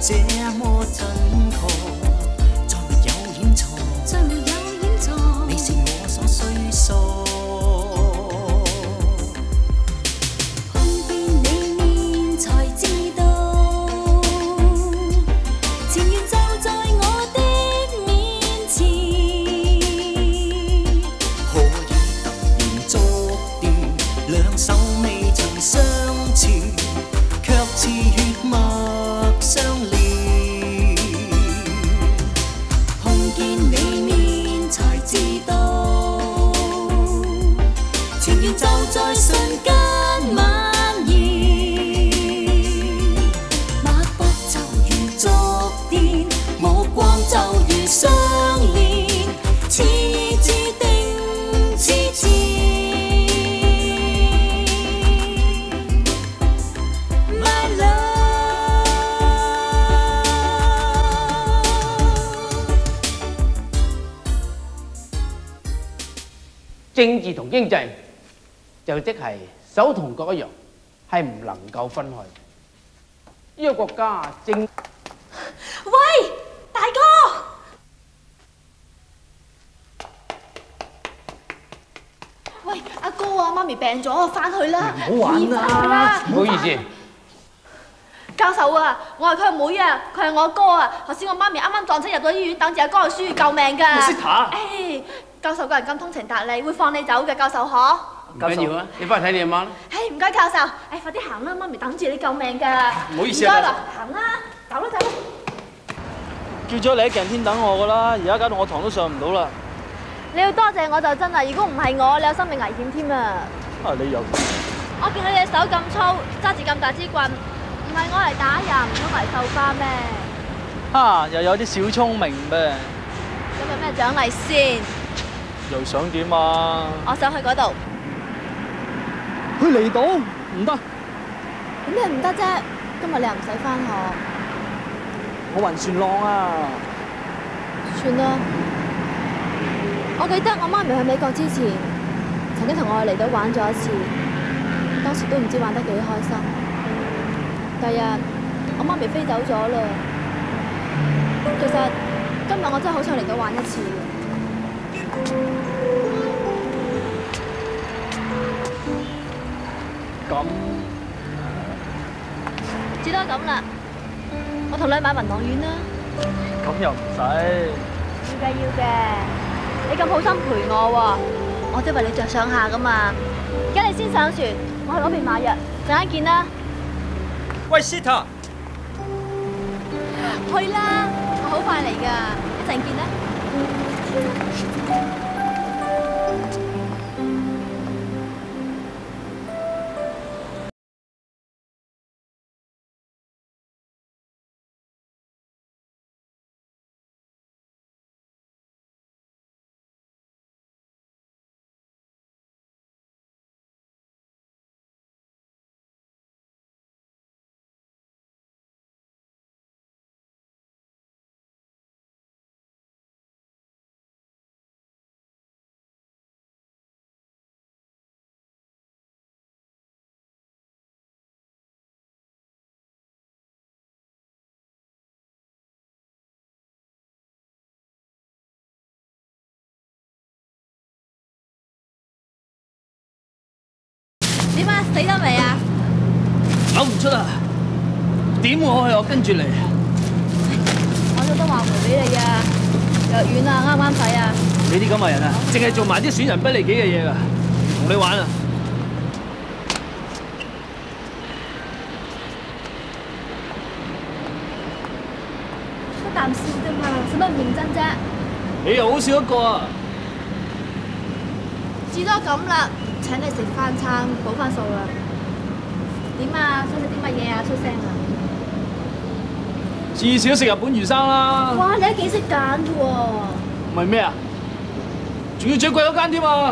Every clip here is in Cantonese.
這麼準確，再沒有險錯，再沒有險錯，你是我所需索。看見你面才知道，前緣就在我的面前，可以突然捉斷，兩手未曾相纏，卻似血脈相連。看見你面才知道，前緣就在瞬間蔓延，脈搏就如觸電，目光就如相連，似注定痴纏。My love， 政治同經濟就即係手同腳一樣，係唔能夠分開嘅。呢個國家政喂，大哥，喂，阿哥啊，媽咪病咗，我翻去啦。 唔好玩啦，唔好意思。 教授啊，我係佢阿妹啊，佢係我阿哥啊。頭先我媽咪啱啱撞車入咗醫院，等住阿哥去輸血救命㗎。 Sita， 誒，教授個人咁通情達理，會放你走嘅，教授嗬。 唔緊要啊，你翻去睇你阿媽啦。 誒，唔該教授，誒，快啲行啦，媽咪等住你救命㗎。 唔好意思啊， 唔該啦，行啦，走啦走啦。 叫咗你喺鏡天等我噶啦，而家搞到我堂都上唔到啦。 你要多謝我就真啦，如果唔係我，你有生命危險添啊！ 啊，你又我見你隻手咁粗，揸住咁大支棍，唔係我嚟打人，唔通嚟繡花咩？ 又有啲小聰明咩？ 咁有咩獎勵先？ 又想點啊？ 我想去嗰度。 去離島唔得， 咁咩唔得啫？今日你又唔使返學。 我暈船浪啊！ 算啦。我記得我媽咪去美國之前，曾經同我去離島玩咗一次，當時都唔知玩得幾開心。第日我媽咪飛走咗啦。其實今日我真係好想嚟到玩一次。 咁至多咁啦，我同你買民航丸啦。 咁又唔使。 要嘅，你咁好心陪我喎，我都為你着想下噶嘛。而家你先上船，我去嗰邊買藥，陣間見啦。 喂 ，Sita， 去啦，我好快嚟噶，一陣見啦。點啊？死得未啊？ 嘔唔出啊！點我去？我跟住嚟。 我有得話回俾你啊，藥丸啊，啱啱使啊。 你啲咁嘅人啊，淨係做埋啲損人不利己嘅嘢㗎，唔同你玩啊！ 得啖笑啫嘛，使乜唔認真啫？ 你又好笑一個啊！ 至多咁啦，請你食翻餐，補翻數啦。點啊？想食啲乜嘢啊？出聲啊！ 至少食日本魚生啦。 哇！你都幾識揀嘅喎。 唔係咩啊？仲要最貴嗰間添啊！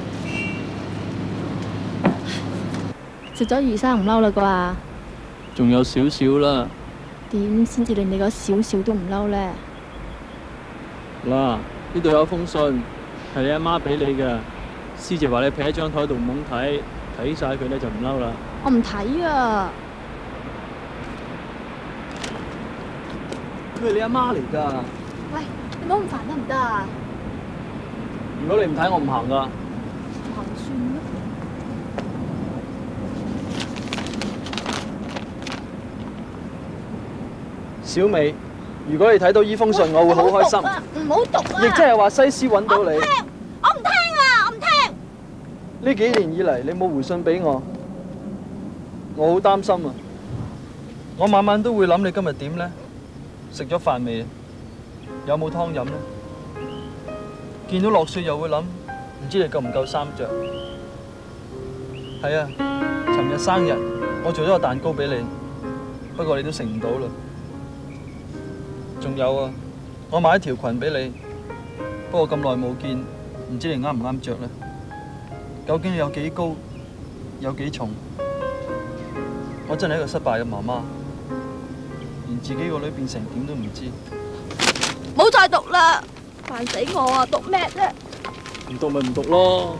食咗魚生唔嬲啦啩？ 仲有少少啦。 點先至令你嗰少少都唔嬲咧？ 嗱，呢度有封信，係你阿媽俾你嘅。師姐話你劈喺張台度唔好睇，睇晒佢咧就唔嬲啦。 我唔睇啊！ 佢係你阿媽嚟㗎。 喂，你唔好咁煩得唔得啊？ 如果你唔睇，我唔行㗎。 行算啦。 小美，如果你睇到依封信，我會好開心。 唔好讀啊！ 亦即係話西施揾到你。 我唔聽啊！我唔聽。 呢幾年以嚟，你冇回信俾我，我好擔心啊！我晚晚都會諗你今日點呢？食咗飯未？有冇湯飲呢？見到落雪又會諗，唔知你夠唔夠衫着？係啊，尋日生日，我做咗個蛋糕俾你，不過你都食唔到啦。仲有啊，我買一條裙俾你，不過咁耐冇見，唔知你啱唔啱着呢？究竟你有幾高，有幾重？我真係一個失敗嘅媽媽，連自己個女變成點都唔知。 唔好再讀啦，煩死我啊！讀咩啫？ 唔讀咪唔讀咯。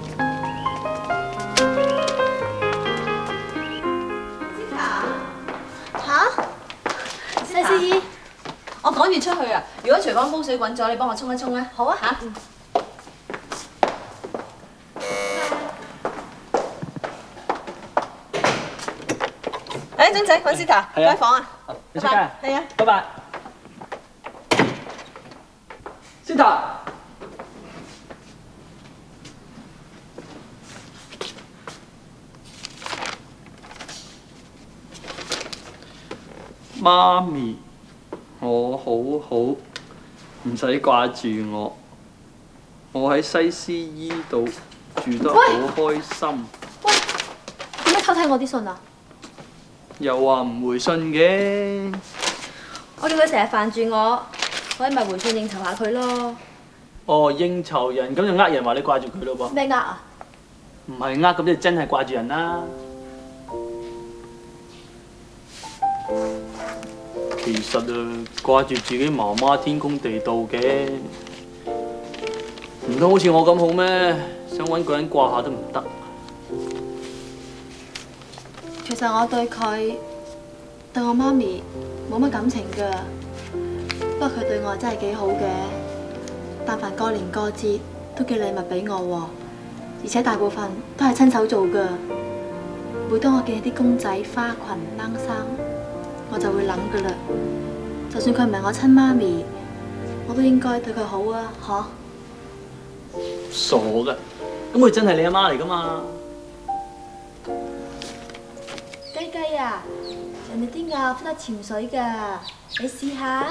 吓？西施姨， 我趕住出去啊！如果廚房煲水滾咗，你幫我沖一沖啊！ 好啊嚇。誒，晶仔，揾Sita， 係啊開房啊！ 你出街啊？ 係啊。 拜拜。Sita，媽咪，我好好，唔使掛住我。我喺西施姨度住得好開心。 喂，點解偷睇我啲信啊？ 又話唔回信嘅。 我叫佢成日煩住我，所以咪回信應酬下佢咯。 哦，應酬人咁就呃人話你掛住佢咯噃？ 咩呃啊？ 唔係呃，咁即係真係掛住人啦。其實啊，掛住自己媽媽天公地道嘅，唔通好似我咁好咩？想揾個人掛下都唔得。 其實我對佢，對我媽咪冇乜感情㗎，不過佢對我真係幾好嘅。但凡過年過節都寄禮物俾我喎，而且大部分都係親手做㗎。每當我見啲公仔、花裙、冷衫，我就會諗㗎啦。就算佢唔係我親媽咪，我都應該對佢好啊，嗬？ 傻㗎，咁佢真係你阿媽嚟㗎嘛？ 雞雞啊，人哋啲鴨識得潛水㗎，你試下。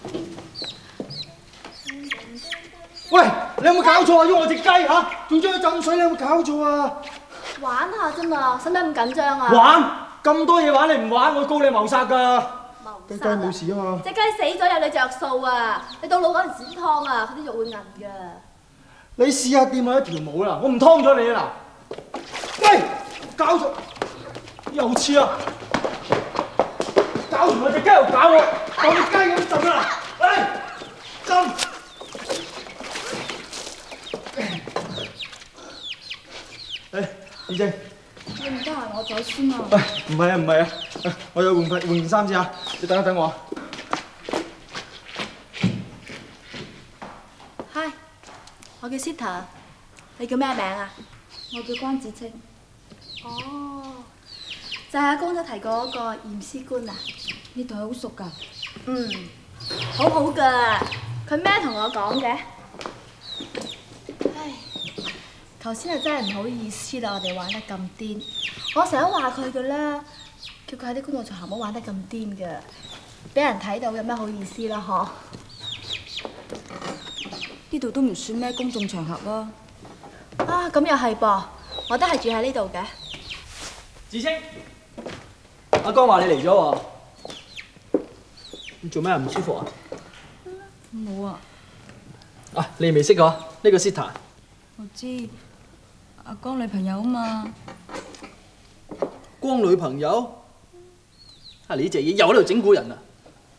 喂，你有冇搞錯啊？喐我隻雞嚇，仲將佢浸水，你有冇搞錯啊？ 玩下啫嘛，使唔使咁緊張啊？ 玩咁多嘢玩，你唔玩，我告你謀殺㗎！雞雞謀殺啊！ 冇事啊嘛。 隻雞死咗有你着數啊！你到老嗰陣時劏啊，佢啲肉會韌㗎。 你試下掂我一條毛啦，我唔劏咗你啦！喂，搞錯，又似啊！搞完我隻雞又搞我，當隻雞咁浸啦！嚟浸！誒，二正。 你唔得閒我走先啊！ 喂，唔係啊，唔係啊，我有換件衫先啊，你等一等我。 Hi，我叫 Sita， 你叫咩名啊？ 我叫關子清。 哦，就係阿公都提過嗰個驗屍官啊。 你同佢好熟㗎？ 嗯，好好㗎。佢咩同我講嘅？唉，頭先就真係唔好意思啦，我哋玩得咁癲。我成日都話佢㗎啦，叫佢喺啲公共場合唔好玩得咁癲㗎，俾人睇到有咩好意思啦？嗬？ 呢度都唔算咩公眾場合啦。 啊，咁又係噃，我都係住喺呢度嘅。 子清，阿江話你嚟咗喎，你做咩唔舒服啊？ 冇啊， 啊，你未識我？呢個 Sita。 我知阿江女朋友啊嘛。 光女朋友？啊，你呢隻嘢又喺度整蠱人啊！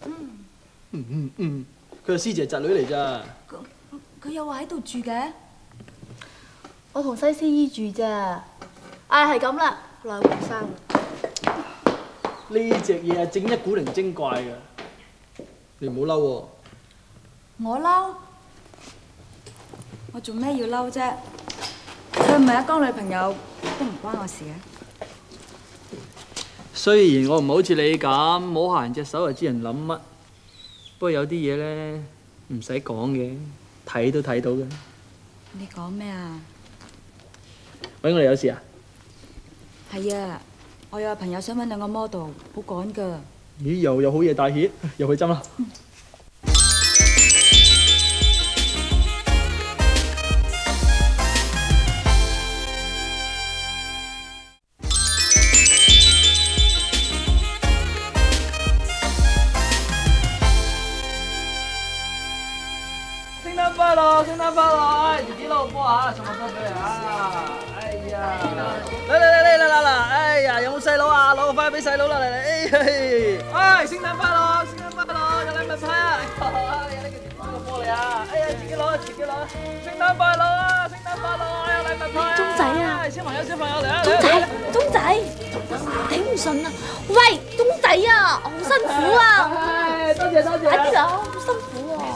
佢係師姐侄女嚟咋？ 佢又話喺度住嘅。 我同西施姨住咋。唉，係咁啦，來回生。 呢隻嘢係整一古靈精怪嘅。 你唔好嬲喎。 我嬲？我做咩要嬲啫？佢唔係阿江女朋友，都唔關我事嘅。 雖然我唔係好似你咁摸下人隻手就知人諗乜，不過有啲嘢咧唔使講嘅，睇都睇到嘅。 你講咩啊？ 揾我哋有事啊？ 係啊，我有個朋友想揾兩個 model， 好趕㗎。 咦，又有好嘢大顯，又去針啦！聖誕快樂，聖誕快樂！哎，自己攞波嚇，送個波俾你啊！哎呀，嚟！哎呀，有冇細佬啊？攞個花俾細佬啦！嚟！哎，聖誕快樂，聖誕快樂！有禮物派啊！有呢個波嚟啊！哎呀，自己攞，聖誕快樂啊！聖誕快樂！有禮物派啊！ 鐘仔啊！ 小朋友嚟啊！ 鐘仔，頂唔順啊！喂，鐘仔啊，好辛苦啊！ 多謝！ 哎呀，好辛苦啊！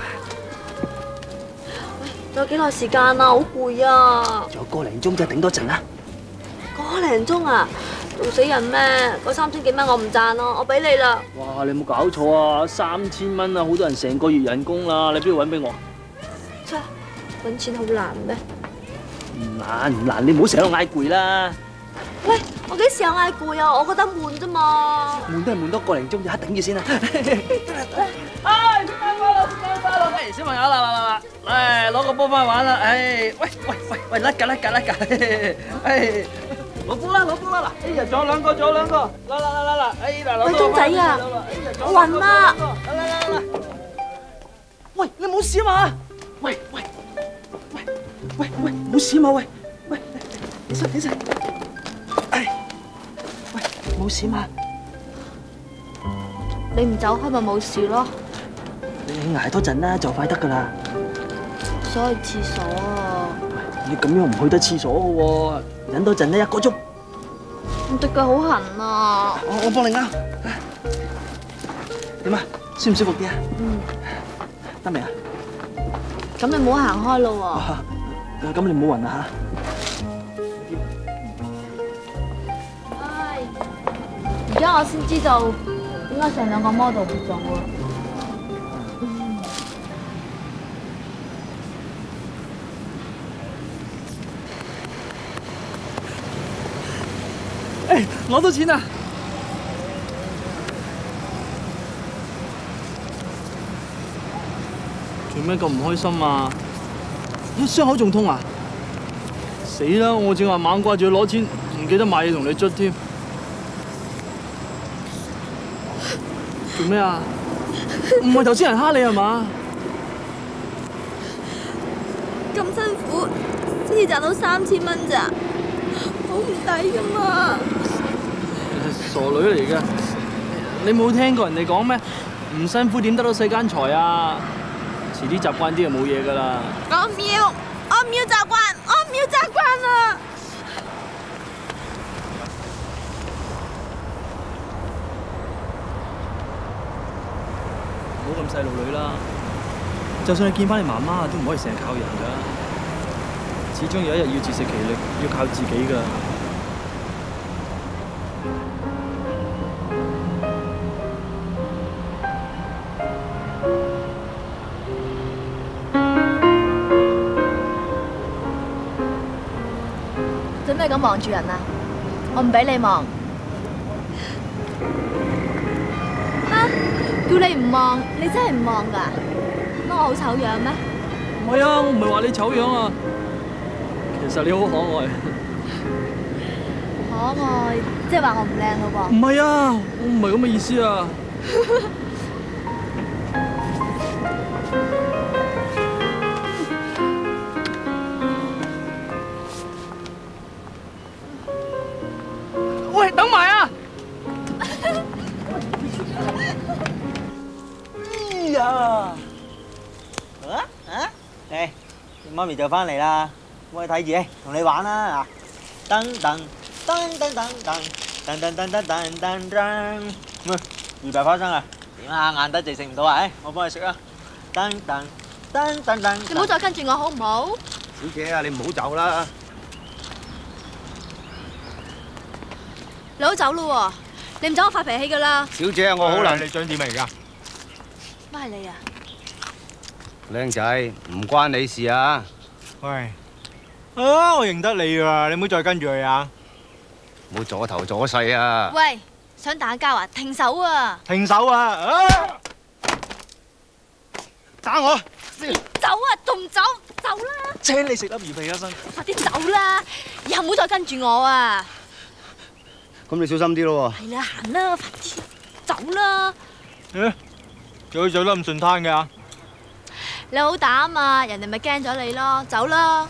仲有幾耐時間啊？好攰啊！ 仲有個零鐘就頂多陣啦。 個零鐘啊？做死人咩？嗰3000幾蚊我唔賺咯，我俾你啦。 哇！你有冇搞錯啊？3000蚊啊，好多人成個月人工啦，你邊度揾俾我？ 切，揾錢好難咩？ 唔難，你唔好成日嗌攰啦。 喂，我幾時有嗌攰啊？我覺得悶啫嘛。 悶都係悶多個零鐘，就頂住先啦。 唉，聖誕快樂！哎，小朋友啦，嚟攞個波翻去玩啦！唉，喂，甩㗎！唉，攞波啦！嗱，哎呀，仲有兩個，啦！哎，嗱，攞喂，鐘仔啊，我暈啦！ 啦！喂，你冇事啊嘛？喂，冇事啊嘛？喂，起身！唉，喂，冇事嘛？ 你唔走開咪冇事咯。 你捱多陣啦，就快得噶啦。 想去廁所啊！ 你咁樣唔去得廁所嘅喎，忍多陣啦，1個鐘。 我對腳好痕啊！ 我幫你拗。點啊？舒唔舒服啲啊？得未啊？ 咁你唔好行開咯喎。 咁你唔好暈啊唉，而家我先知道點解成兩個 model 唔做啊！ 誒，攞到錢啦！做咩咁唔開心啊？傷口仲痛啊？死啦！我正話猛掛住去攞錢，唔記得買嘢同你捽添。做咩啊？唔係頭先人蝦你係嘛？ 咁辛苦先至賺到3000蚊咋，好唔抵噶嘛！ 傻女嚟嘅，你冇聽過人哋講咩？唔辛苦點得到世間財啊！遲啲習慣啲就冇嘢噶啦。 我唔要習慣啊！ 唔好咁細路女啦，就算你見翻你媽媽，都唔可以成日靠人噶。始終有一日要自食其力，要靠自己噶。 做咩咁望住人啊？我唔俾你望。嚇！叫你唔望，你真係唔望㗎？乜我好醜樣咩？ 唔係啊，我唔係話你醜樣啊，其實你好可愛。 可愛，即係話我唔靚咯噃？ 唔係啊，我唔係咁嘅意思啊。喂，等埋啊！ 哎呀！誒，媽咪就翻嚟啦，我去睇住，同你玩啦嗱！噔噔噔噔噔噔噔噔噔噔噔噔，喂，預備花生啊！ 點啊？晏得滯食唔到啊？我幫你食啊！噔噔噔噔噔。 你唔好再跟住我好唔好？ 小姐啊，你唔好走啦！ 你好走咯喎！你唔走我發脾氣噶啦！ 小姐啊，我好難。 你想點嚟㗎？ 乜係你啊？ 靚仔，唔關你事啊！ 喂，我認得你㗎，你唔好再跟住佢啊！ 唔好阻頭阻勢啊！ 喂，想打交啊？停手啊！ 停手啊！打我！ 走啊！仲唔走？走啦！ 請你食粒魚皮一身。 快啲走啦！以後唔好再跟住我啊！ 咁你小心啲咯係啦，行啦，快啲走啦！ 做佢走得咁順攤㗎？ 你好膽啊！人哋咪驚咗你咯，走啦！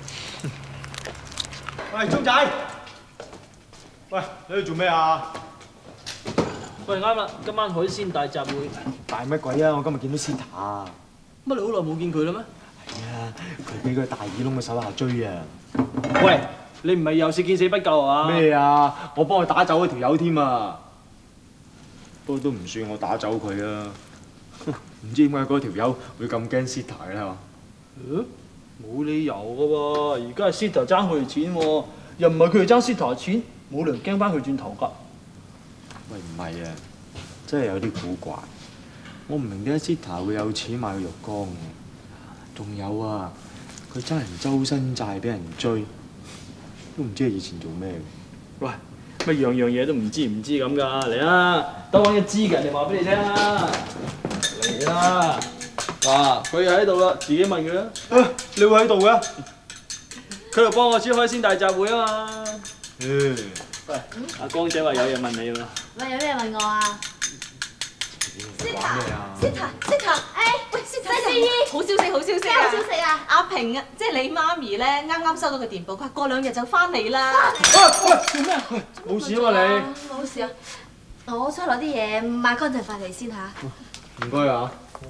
喂，鐘仔！喂，你喺度做咩啊？ 喂，啱啦，今晚海鮮大集會。 大乜鬼啊！我今日見到 Sita 啊！ 乜你好耐冇見佢啦咩？ 係啊，佢俾佢大耳窿嘅手下追啊！ 喂，你唔係又是見死不救啊？ 咩啊？我幫佢打走嗰條友添啊！不過都唔算我打走佢啊！唔知點解嗰條友會咁驚 Sita 嘅啦？ 冇理由噶喎，而家係 Sita 爭佢哋錢喎，又唔係佢哋爭 Sita 錢，冇理由驚翻佢轉頭㗎。 喂，唔係啊，真係有啲古怪。我唔明點解 Sita 會有錢買個浴缸嘅。仲有啊，佢真係唔周身債俾人追，都唔知佢以前做咩嘅。 喂，乜樣樣嘢都唔知咁㗎？嚟啊，等揾個知嘅人哋話俾你聽啦。嚟啦！嗱，佢又喺度啦，自己問佢啦。 你會喺度嘅？ 佢度幫我開先大集會啊嘛。 喂， 阿江姐話有嘢問你喎。 喂，有咩問我啊玩咩啊 ？Sita，喂，Sita，西醫， 好消息，好消息咩好消息啊？ 阿平啊，即係你媽咪咧，啱啱收到個電報，佢話過2日就翻嚟啦。 喂，做咩？冇事啊嘛你？ 冇事啊！我出去攞啲嘢抹乾淨塊地先嚇。 唔該啊！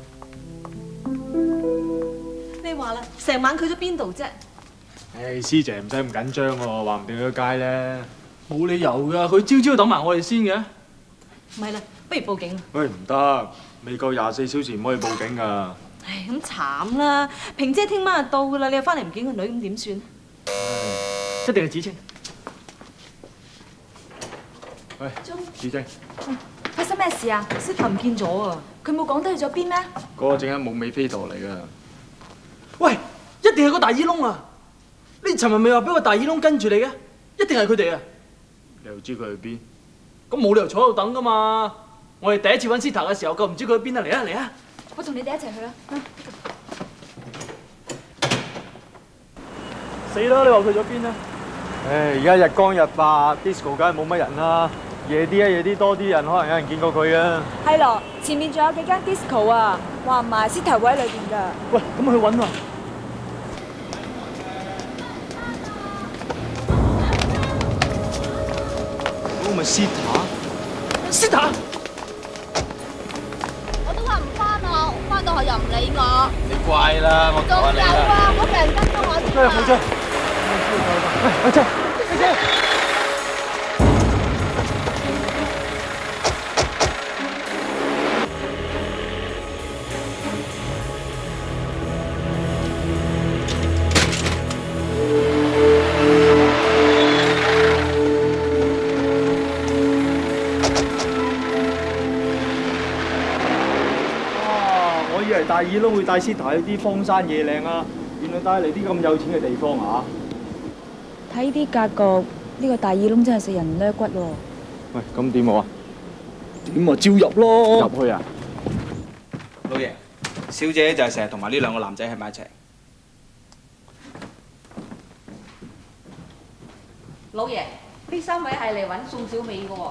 你話啦，成晚去咗邊度啫？ 師姐唔使咁緊張喎，話唔定去咗街咧。 冇理由㗎，佢朝等埋我哋先嘅。 唔係啦，不如報警。 喂，唔得，未夠24小時唔可以報警㗎。 唉，咁慘啦！平姐聽晚就到㗎啦，你又翻嚟唔見個女，咁點算？ 一定係子清。 喂，子清， 發生咩事啊？Sita唔見咗啊！佢冇講得去咗邊咩？ 嗰個正係冇尾飛陀嚟㗎。 喂，一定係個大耳窿啊！你尋日咪話俾個大耳窿跟住你嘅，一定係佢哋啊！ 你又知佢去邊？ 咁冇理由坐喺度等㗎嘛！我哋第一次揾 Sita 嘅時候，夠唔知佢去邊啊！嚟啊嚟啊！ 我同你哋一齊去啊！ 死啦！你話去咗邊啊？ 唉，而家日光日白 ，disco 梗係冇乜人啦。夜啲啊，夜啲多啲人，可能有人見過佢啊。 係咯，前面仲有幾間 disco 啊，話唔埋 Sita 會喺裏邊㗎。 喂，咁去揾啊！ 嗰個咪 Sita？Sita？ 我都話唔翻啊，翻到學又唔理我。 你乖啦，我仲有啊，嗰個人跟咗我添啊！ 好啫，喂，阿姐，阿姐。大耳窿會帶 Sita 去啲荒山野嶺啊，原來帶嚟啲咁有錢嘅地方啊！ 睇啲格局，呢個大耳窿真係食人肋骨喎。 喂，咁點好啊？ 點啊？照入咯！ 入去啊！ 老爺，小姐就係成日同埋呢2個男仔喺埋一齊。 老爺，呢3位係嚟揾宋小美嘅喎。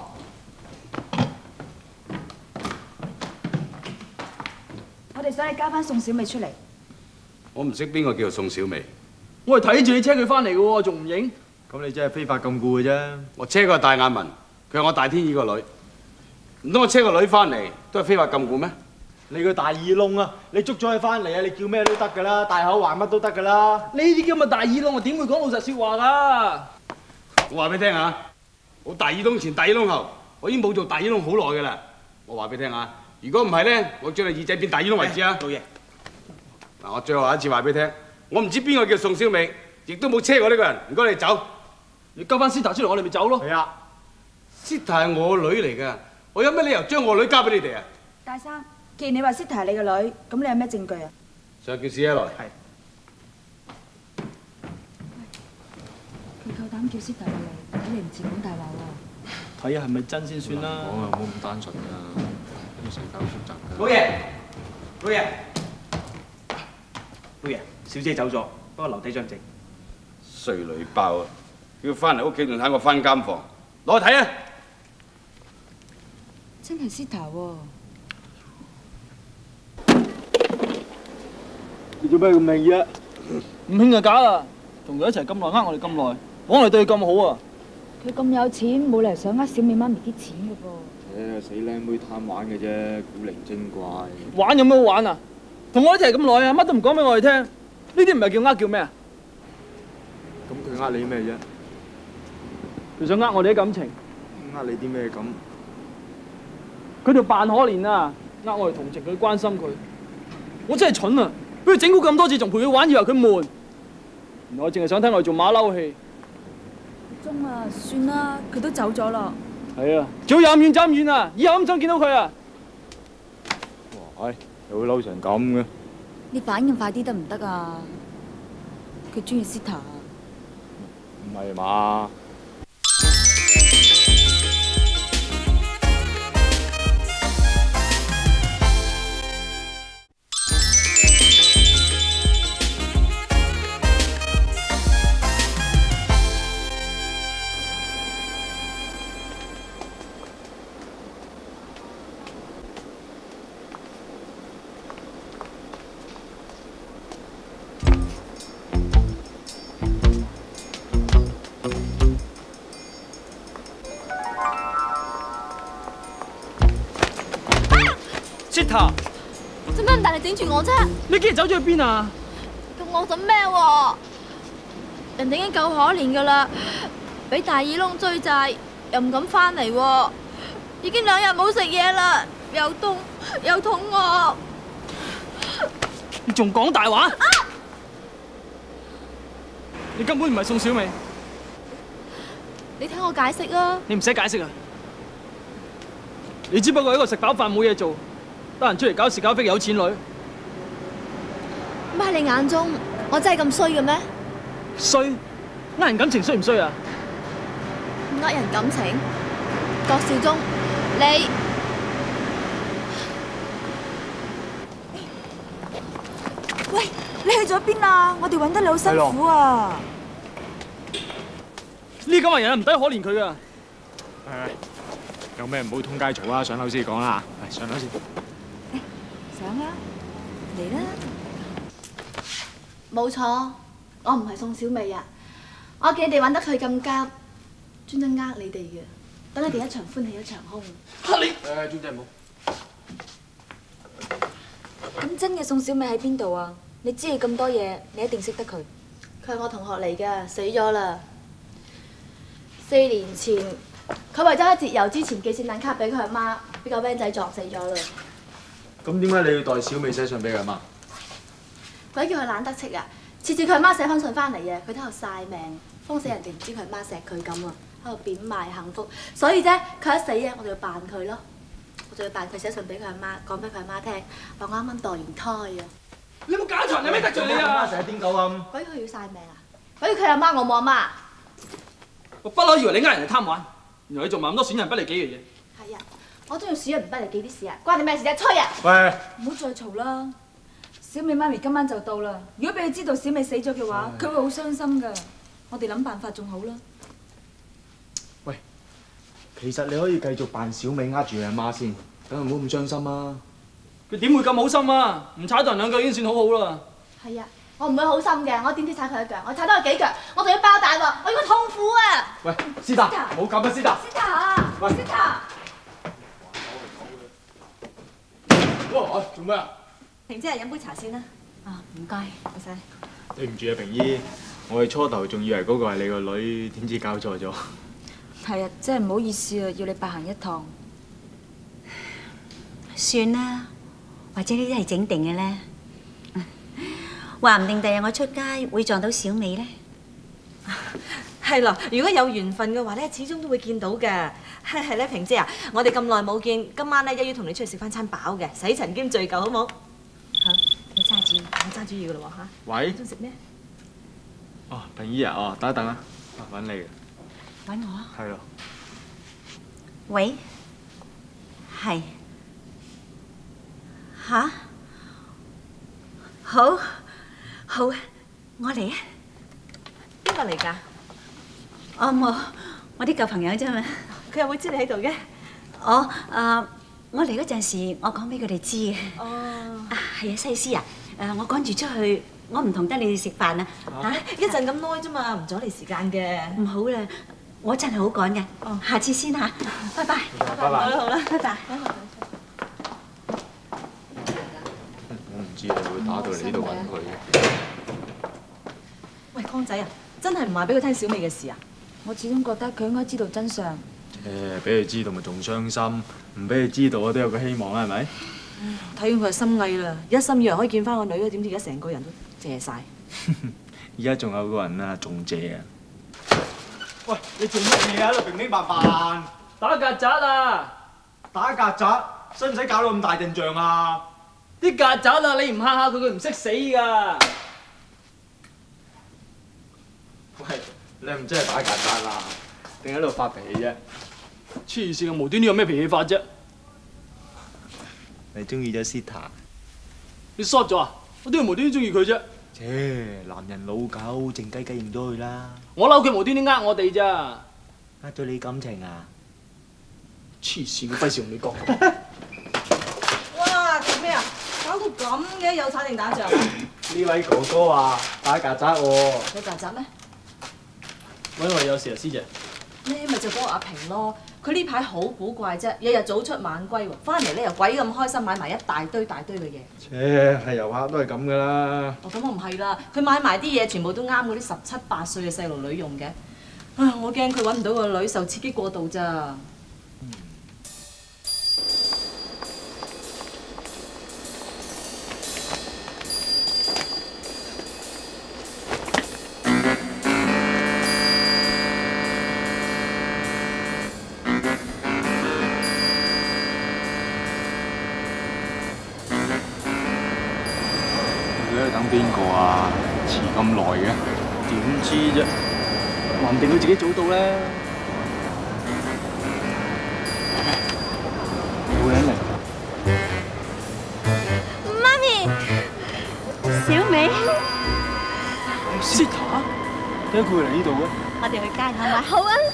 我哋想你交翻宋小美出嚟。 我唔識邊個叫做宋小美。 我係睇住你車佢翻嚟嘅喎，仲唔認？ 咁你真係非法禁錮嘅啫。 我車個大眼文，佢係我大天二個女，唔通我車個女翻嚟都係非法禁錮咩？ 你個大耳窿啊！你捉咗佢翻嚟啊！你叫咩都得㗎啦，大口話乜都得㗎啦。 呢啲咁嘅大耳窿，我點會講老實説話㗎？ 我話俾你聽啊，我大耳窿前大耳窿後，我已經冇做大耳窿好耐㗎啦。我話俾你聽啊， 如果唔係咧，我將你耳仔變大耳窿為止啊！ 老爺， 嗱，我最後一次話俾你聽，我唔知邊個叫宋小美，亦都冇車過呢個人。唔該你走， 你交翻斯塔出嚟，我哋咪走咯。 係啊，斯塔係我女嚟㗎，我有咩理由將我女交俾你哋啊？ 大生，既然你話 Sita 係你個女，咁你有咩證據啊？ 上叫史一來。係。 佢夠膽叫 Sita 落嚟，睇你唔似講大話喎。 睇下係咪真先算啦。 講啊，冇咁單純㗎，呢個世界好複雜㗎。 老爺，老爺，老爺，小姐走咗，不過留低張證。 衰女包啊！叫佢翻嚟屋企仲睇我翻監房，攞去睇啊！ 真係 Sita 喎。 你做咩咁命嘢？唔興就假啦，同佢一齊咁耐，呃我哋咁耐，講我哋對佢咁好啊！ 佢咁有錢，冇理由想呃小美媽咪啲錢嘅噃。 死靚妹貪玩嘅啫，古靈精怪。 玩有咩好玩啊？同我一齊咁耐啊，乜都唔講俾我哋聽，呢啲唔係叫呃叫咩啊？ 咁佢呃你咩啫？ 佢想呃我哋啲感情。 呃你啲咩咁？ 佢條扮可憐啊，呃我哋同情佢，關心佢。我真係蠢啊！俾佢整蠱咁多次，仲陪佢玩，以為佢悶。原來我淨係想睇我哋做馬騮戲。 鐘啊，算啦，佢都走咗啦。 係啊，早有咁遠走咁遠啊！以後都唔想見到佢啊！ 哇，又會嬲成咁嘅？ 你反應快啲得唔得啊？佢中意 Sita。 唔係嘛？ Sita， 做咩咁大力整住我啫？ 你竟然走咗去邊啊？ 咁我做咩喎？人哋已經夠可憐噶啦，俾大耳窿追債，又唔敢翻嚟喎，已經2日冇食嘢啦，又凍又肚餓。 你仲講大話？你根本唔係宋小美。 你聽我解釋啊！ 你唔使解釋啊！你只不過係一個食飽飯冇嘢做，得閒出嚟搞事搞非嘅有錢女。 咁喺你眼中，我真係咁衰嘅咩？ 衰？呃人感情衰唔衰啊？ 呃人感情？郭少忠，你喂，你去咗邊啊？我哋揾得你好辛苦啊！ 呢咁嘅人唔抵可憐佢噶。 有咩唔好通街嘈啊！上樓先講啦，嚟上樓先。 上啊，嚟啦！ 冇錯，我唔係宋小美啊！我見你哋玩得佢咁夾，專登呃你哋嘅，等你哋一場歡喜一場空。 嚇你！ 專仔唔好。 咁真嘅宋小美喺邊度啊？你知佢咁多嘢，你一定識得佢。 佢係我同學嚟㗎，死咗啦。4年前，佢為咗喺節遊之前寄聖誕卡俾佢阿媽，俾個 van 仔撞死咗啦。 咁點解你要代小美寫信俾佢阿媽？ 鬼叫佢懶得戚啊！次次佢阿媽寫封信翻嚟啊，佢都喺度曬命，慌死人哋唔知佢阿媽錫佢咁啊，喺度貶賣幸福。所以啫，佢一死啊，我哋要扮佢咯。我仲要扮佢寫信俾佢阿媽，講俾佢阿媽聽，話我啱啱墮完胎啊！ 你冇搞錯，有咩得罪你啊？ 成日癲狗咁。 鬼佢要曬命啊！鬼佢阿媽，我冇阿媽。 我不嬲以為你呃人係貪玩，原來你做埋咁多損人不利己嘅嘢。 係啊，我中意損人唔不利己啲事啊，關你咩事啫？吹啊！ 喂， 唔好再嘈啦！小美媽咪今晚就到啦，如果俾佢知道小美死咗嘅話，佢會好傷心噶。我哋諗辦法仲好啦。 喂，其實你可以繼續扮小美呃住佢阿媽先，等佢唔好咁傷心啊！ 佢點會咁好心啊？唔踩到人兩腳已經算好好啦。 係啊，我唔會好心嘅，我點知踩佢一腳？我踩多佢幾腳，我仲要爆大鑊，我要佢痛苦啊！ 喂，斯達，唔好咁啊，斯達。 斯塔， 喂， 斯塔。 哇，做咩啊？ 平姐嚟飲杯茶先啦。 啊，唔該，唔使。 對唔住啊，平姨，我哋初頭仲以為嗰個係你個女，點知搞錯咗。 係啊，真係唔好意思啊，要你白行一趟。 算啦，或者呢啲係整定嘅咧。話唔定第日我出街會撞到小美咧。 係咯，如果有緣分嘅話咧，始終都會見到嘅。係咧，萍姐啊，我哋咁耐冇見，今晚咧一於同你出去食翻餐飽嘅，洗塵兼聚舊，好冇？好，你揸主意，我揸主意噶啦喎嚇。 喂。 想食咩？ 哦，平姨啊，哦，等一等啊，揾你嘅。 揾我？ 係咯。 喂。係。吓？好，好啊，我嚟啊。 邊個嚟㗎？ 我啲舊朋友啫嘛。 佢又會知你喺度嘅？ 我嚟嗰陣時，我講俾佢哋知嘅。 哦。 係啊，西施啊，我趕住出去，我唔同得你哋食飯啊。 嚇！一陣咁耐啫嘛，唔阻你時間嘅。 唔好啦，我真係好趕嘅。下次先嚇，拜拜。 拜拜。 好啦好啦， 拜拜。 我唔知你會打到嚟呢度揾佢嘅。 喂，江仔啊，真係唔話俾佢聽小美嘅事啊？我始終覺得佢應該知道真相。 俾佢知道咪仲傷心，唔俾佢知道我都有個希望啦，係咪？ 睇完佢就心翳啦，一心以為可以見翻個女，點知而家成個人都謝晒。 而家仲有個人啊，仲謝啊！ 喂，你做乜嘢喺度平平白白？ 打曱甴啊！ 打曱甴，使唔使搞到咁大陣仗啊？ 啲曱甴啊，你唔嚇下佢，佢唔識死㗎。 喂，你唔真係打曱甴啦，定喺度發脾氣啫？ 黐線嘅，無端端有咩脾氣法啫？ 你中意咗 Sita？ 你 short 咗啊？我點會無端端中意佢啫？ 男人老狗，靜雞雞認咗佢啦。 我嬲佢無端端呃我哋咋？ 呃咗你感情啊？ 黐線嘅，費事同你講。 哇！做咩啊？搞到咁嘅，有踩定打仗？ 呢位哥哥話打曱甴喎。 有曱甴咩？ 揾我有事啊，師姐。 你咪就嗰個阿平咯，佢呢排好古怪啫，日日早出晚歸喎，翻嚟咧又鬼咁開心，買埋一大堆嘅嘢。 係遊客都係咁噶啦。 咁我唔係啦，佢買埋啲嘢全部都啱嗰啲17、18歲嘅細路女用嘅。唉，我驚佢揾唔到個女，受刺激過度咋。 等邊個啊？遲咁耐嘅？ 點知啫？話唔定佢自己早到咧。 冇人嚟。 媽咪，小美。 Sita， 點解佢會嚟呢度嘅？ 我哋去街好嘛？好啊。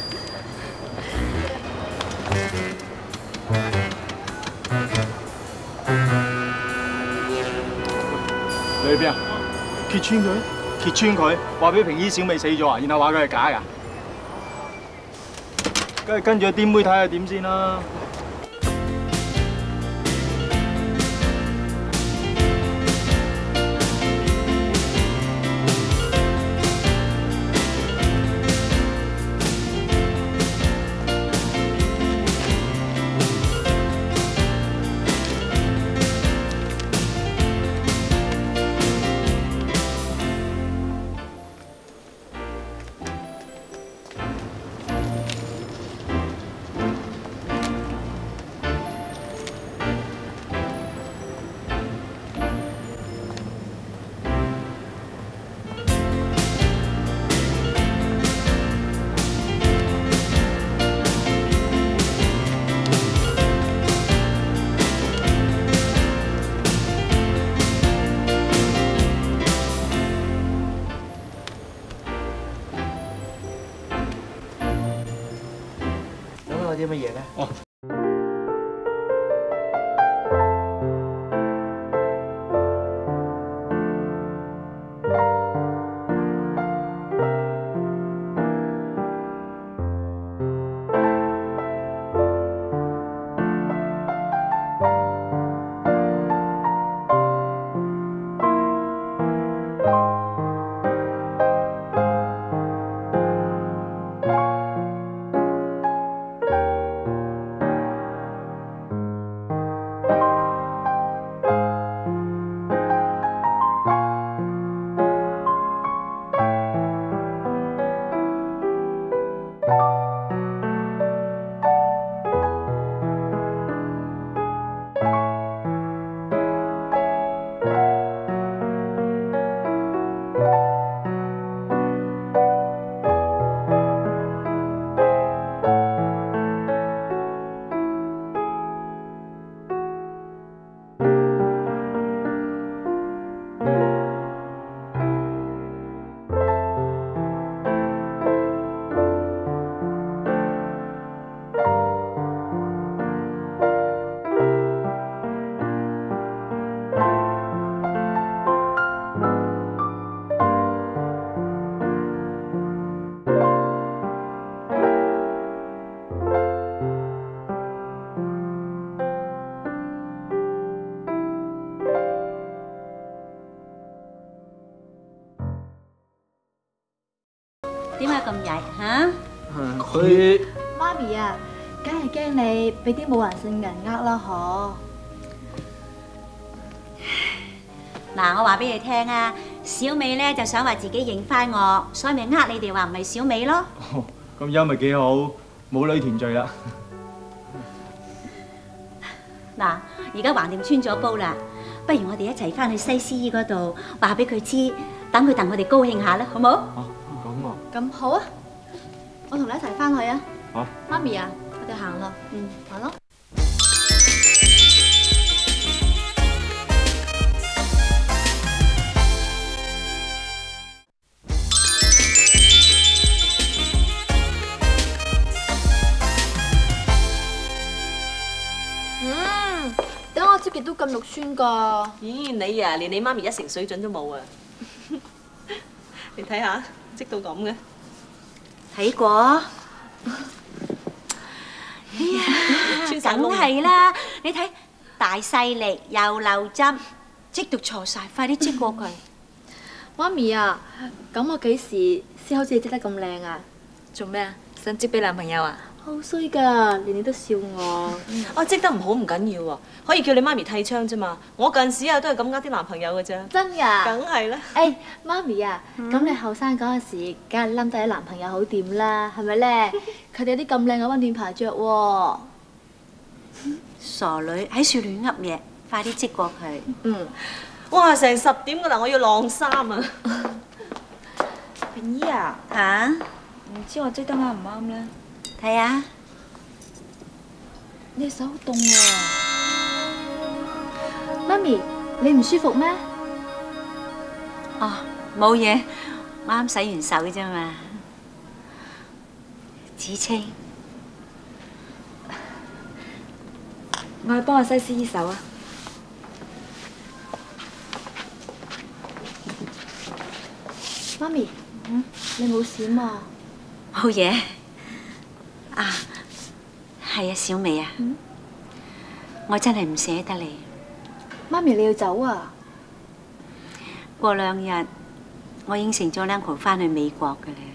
你去邊啊？揭穿佢？揭穿佢，話俾平姨小美死咗啊，然後話佢係假㗎。梗係跟住個癲妹睇下點先啦。 啲乜嘢咧？哦。 佢媽咪啊，梗係驚你俾啲冇人性嘅人呃啦，嗬。 嗱，我話俾你聽啊，小美咧就想話自己認翻我，所以咪呃你哋話唔係小美咯。 咁樣咪幾好，母女團聚啦。 嗱，而家橫掂穿咗煲啦，不如我哋一齊翻去西施姨嗰度話俾佢知，等佢戥我哋高興下啦，好冇？ 咁啊， 咁好啊，我同你一齊翻去啊。 好。 媽咪啊，我哋行咯。行咯。點解我接極都咁肉酸㗎？ 咦，你啊，連你媽咪一成水準都冇啊！你睇下，積到咁嘅。 睇過。哎呀，梗係啦！你睇大細力又漏針，積到錯晒，快啲積過佢。 媽咪啊，咁我幾時先好似你積得咁靚啊？ 做咩啊？想積俾男朋友啊？ 好衰㗎，年年都笑我。 我積得唔好唔緊要喎，可以叫你媽咪替槍啫嘛。我近時啊都係咁呃啲男朋友嘅啫。 真㗎？ 梗係啦。 誒，媽咪啊，咁你後生嗰陣時，梗係冧低啲男朋友好掂啦，係咪咧？佢哋有啲咁靚嘅溫暖牌着喎。 傻女喺樹亂噏嘢，快啲積過佢。 哇！成10點㗎啦，我要晾衫啊。 平姨啊， 嚇？ 唔知我織得啱唔啱咧？ 睇下， 你手好凍喎。媽咪，你唔舒服咩？ 哦，冇嘢，我啱洗完手啫嘛。子清， 我去幫下西施姨手啊。 媽咪，你冇事嘛？ 冇嘢。啊，係啊，小美啊，我真係唔捨得你。 媽咪，你要走啊？ 過2日，我應承咗 uncle 翻去美國嘅咧，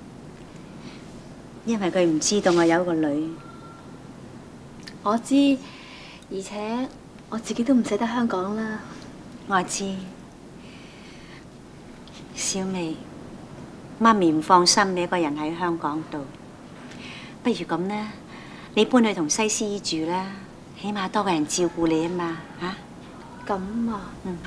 因為佢唔知道我有個女。 我知，而且我自己都唔捨得香港啦。 我知，小美，媽咪唔放心你一個人喺香港度。不如咁啦，你搬去同西施姨住啦，起碼多個人照顧你啊嘛，嚇？ 咁啊？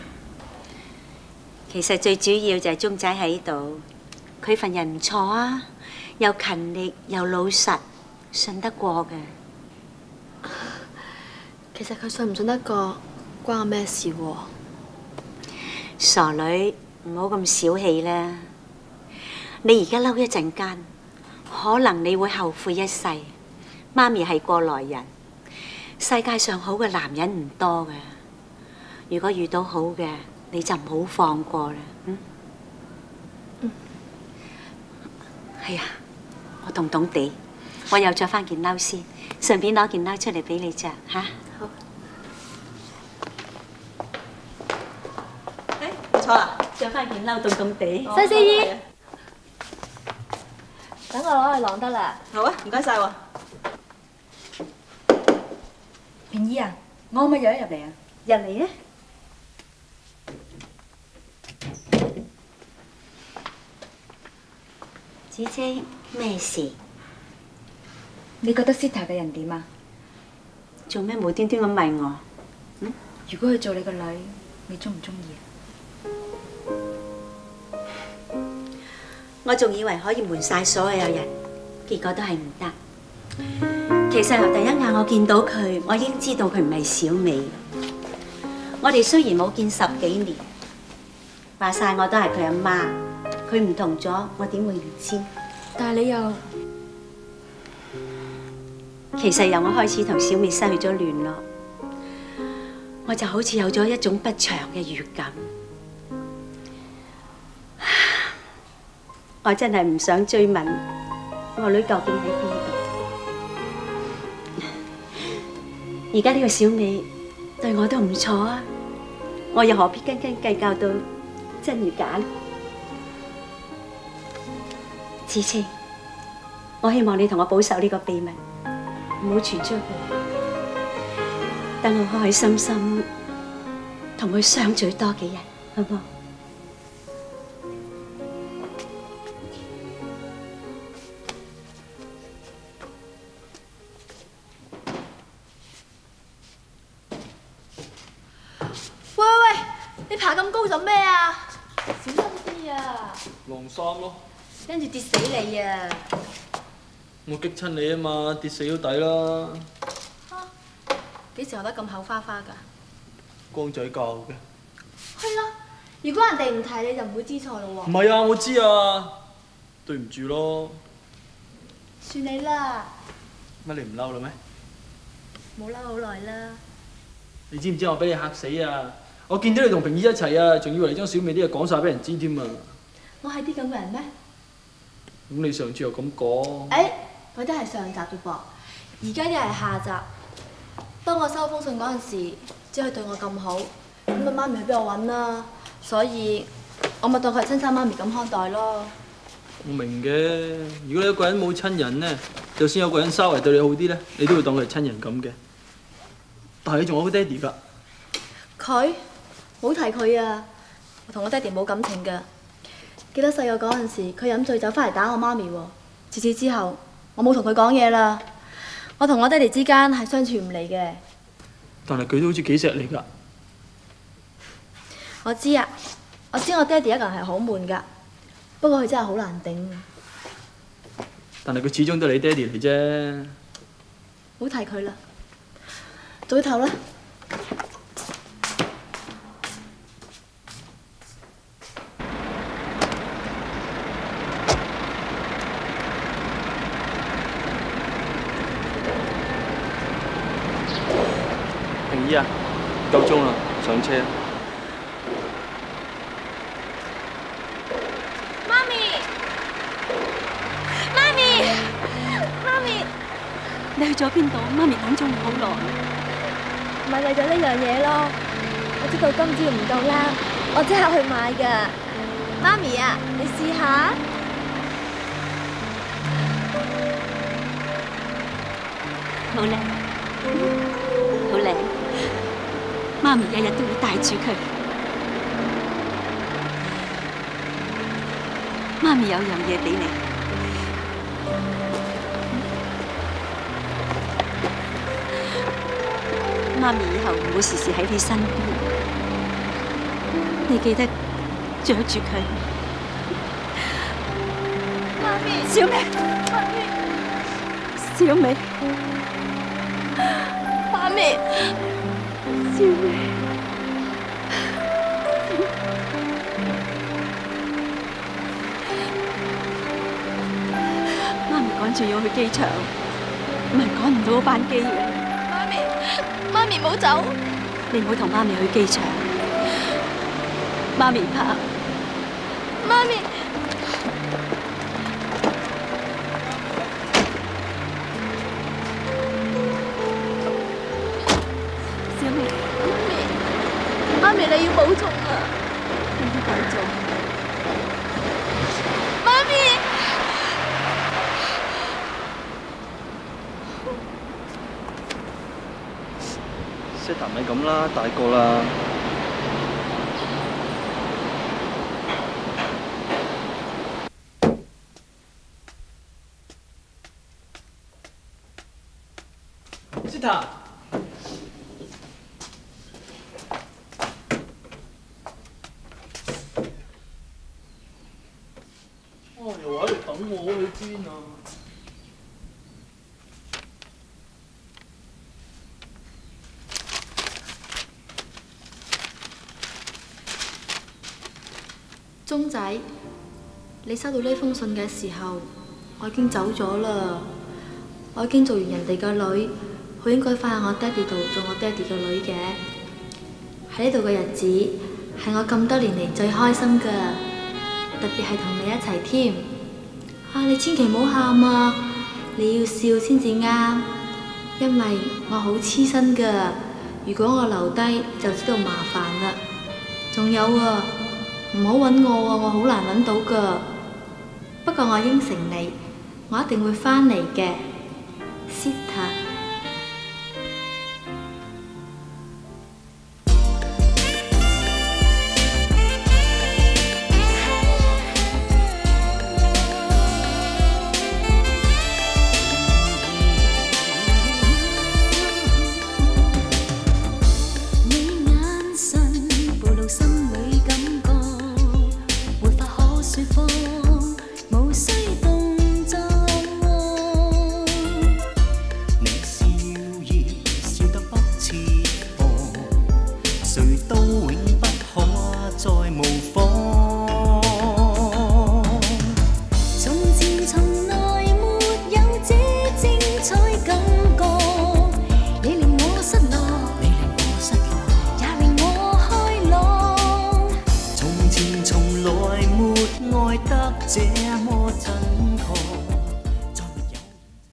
其實最主要就係鐘仔喺度，佢份人唔錯啊，又勤力又老實，信得過嘅。 其實佢信唔信得過，關我咩事喎？ 傻女，唔好咁小氣啦！你而家嬲一陣間，可能你會後悔一世。媽咪係過來人，世界上好嘅男人唔多嘅。如果遇到好嘅，你就唔好放過啦。係啊，我凍凍地，我又着翻件褸先，順便攞件褸出嚟俾你着嚇。 好。 唔錯啦， 着翻件褸凍凍地。 西施姨，等我攞去晾得啦。 好啊，唔該晒喎。 平姨啊，我可唔可以入一入嚟啊？ 入嚟啊！子清，咩事？ 你覺得 Sita 嘅人點啊？ 做咩無端端咁問我？ 如果佢做你個女，你中唔中意啊？ 我仲以為可以瞞晒所有人，結果都係唔得。其實由第一眼我見到佢，我已經知道佢唔係小美。我哋雖然冇見10幾年，話晒我都係佢阿媽。佢唔同咗，我點會唔知？ 但係你又…… 其實由我開始同小美失去咗聯絡，我就好似有咗一種不祥嘅預感。我真係唔想追問我女究竟喺邊度。而家呢個小美對我都唔錯啊，我又何必斤斤計較到真與假呢？子清， 我希望你同我保守呢個秘密，唔好傳出去。等我開開心心同佢相聚多幾日，好唔好？ 喂喂喂，你爬咁高做咩啊？小心啲啊！ 晾衫咯。 跟住跌死你啊！ 我激親你啊嘛，跌死都抵啦。 幾時學得咁口花花㗎？ 光仔教嘅。 係啦，如果人哋唔提你就唔會知錯咯喎。 唔係啊，我知啊，對唔住咯。 算你啦。 乜你唔嬲啦咩？ 冇嬲好耐啦。 你知唔知我俾你嚇死啊？我見到你同平姨一齊啊，仲以為你將小美啲嘢講晒俾人知添啊！ 我係啲咁嘅人咩？ 咁你上次又咁講？ 嗰啲係上集啫噃，而家啲係下集。當我收封信嗰陣時，只係對我咁好，咁啊媽咪去邊度揾啦？所以我咪當佢係親生媽咪咁看待咯。 我明嘅，如果你一個人冇親人呢，就算有個人稍為對你好啲呢，你都會當佢係親人咁嘅。但係你仲有個爹哋㗎。 佢冇提佢啊！我同我爹哋冇感情㗎。記得細個嗰陣時，佢飲醉酒翻嚟打我媽咪喎。自此之後，我冇同佢講嘢啦。我同我爹哋之間係相處唔嚟嘅。 但係佢都好似幾錫你㗎。 我知啊，我知我爹哋一個人係好悶㗎。不過佢真係好難頂。 但係佢始終都係你爹哋嚟啫。 唔好提佢啦，早唞啦。 平姨啊，夠鐘啦，上車。 媽咪，媽咪，媽咪， 你去咗邊度？媽咪等咗你好耐。 咪為咗呢樣嘢咯。我知道今朝唔夠啦，我即刻去買㗎。媽咪啊，你試下。 好靚，好靚。媽咪日日都會帶住佢。媽咪有樣嘢俾你。媽咪以後唔會時時喺你身邊，你記得着住佢。 媽咪， 小美， 媽咪， 小美， 媽咪，小美。 媽咪趕住要去機場，唔係趕唔到班機嘅。 媽咪唔好走， 你唔好同媽咪去機場，媽咪怕。 媽咪， 小美， 媽咪你要保重啊！ 你要保重。 媽咪。 石頭咪咁啦，大個啦。石頭，又喺度等我，去邊啊？ 鐘仔，你收到呢封信嘅時候，我已經走咗啦。我已經做完人哋嘅女，好應該翻去我爹哋度做我爹哋嘅女嘅。喺呢度嘅日子係我咁多年嚟最開心噶，特別係同你一齊添。你千祈唔好喊啊！你要笑先至啱，因為我好黐身噶。如果我留低，就知道麻煩啦。仲有啊！唔好揾我啊！我好難揾到噶。不過我應承你， 我一定會返嚟嘅。